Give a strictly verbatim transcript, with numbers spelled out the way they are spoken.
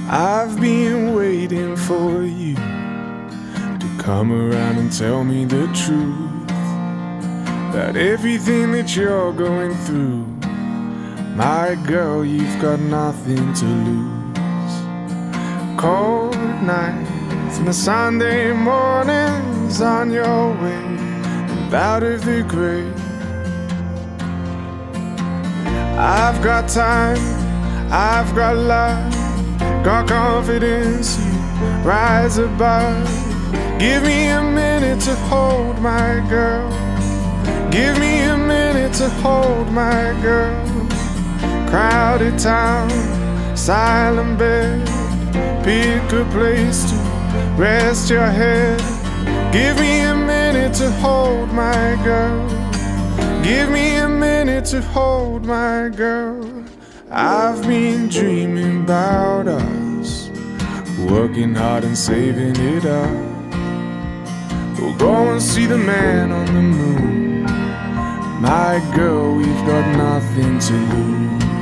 I've been waiting for you to come around and tell me the truth about everything that you're going through. My girl, you've got nothing to lose. Cold nights and the Sunday mornings on your way and out of the grave. I've got time, I've got love, got confidence, you rise above. Give me a minute to hold my girl. Give me a minute to hold my girl. Crowded town, silent bed, pick a place to rest your head. Give me a minute to hold my girl. Give me a minute to hold my girl. I've been dreaming about us, working hard and saving it up. We'll go and see the man on the moon. My girl, we've got nothing to lose.